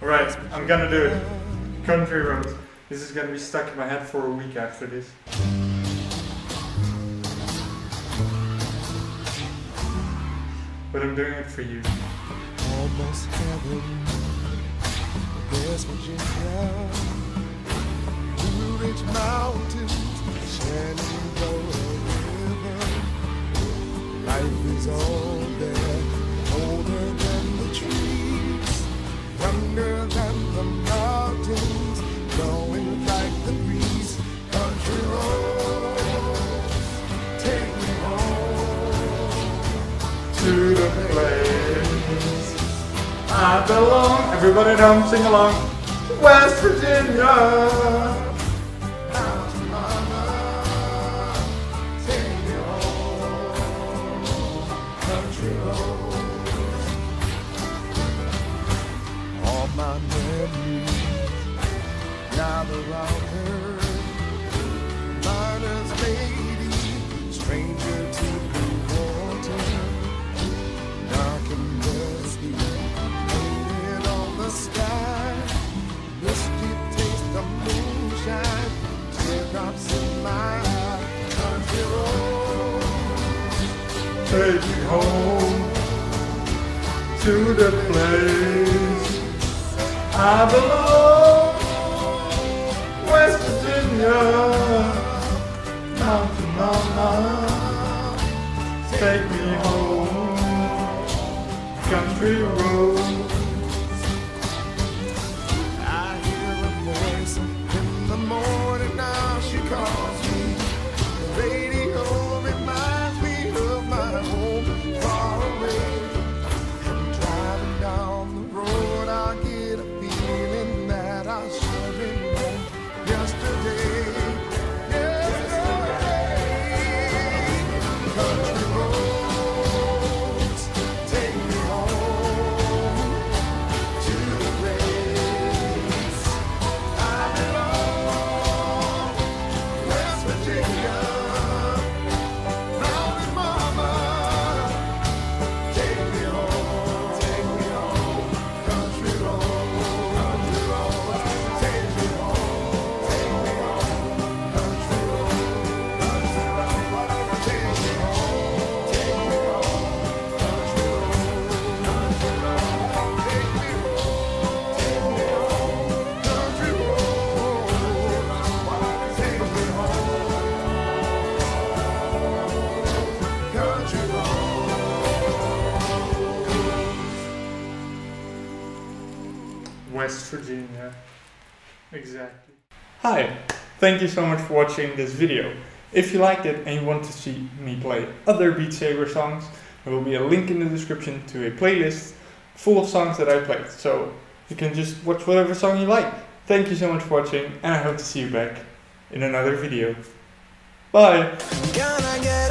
Alright, I'm gonna do it. Country Roads. This is gonna be stuck in my head for a week after this. But I'm doing it for you. Almost heaven, West Virginia, Blue Ridge Mountains, Shenandoah River. Life is all there, older than the trees, younger than the mountains, blowing like the breeze. Country roads, take me home To the place I belong. Everybody at home, sing along. West Virginia. Mountain mama, take me home. Country roads, all my memories gather round her. Miner's lady, stranger to the water, dark and dusty, painted on the sky. Misty taste of moonshine, teardrops in my eye. Country roads, Take me home to the place I belong. West Virginia. Mountain mama, take me home. Country roads. I hear a voice in the morning, now she calls me. The radio reminds me of my home far away. And driving down the road, I get a feeling that I should have been home yesterday. Country roads, take me home to the place I belong. West Virginia, Mountain Mama, take me home, country roads, take me home, country roads, take me home, West Virginia. Exactly. Hi, thank you so much for watching this video. If you liked it and you want to see me play other Beat Saber songs, there will be a link in the description to a playlist full of songs that I played. So you can just watch whatever song you like. Thank you so much for watching, and I hope to see you back in another video. Bye! Gonna get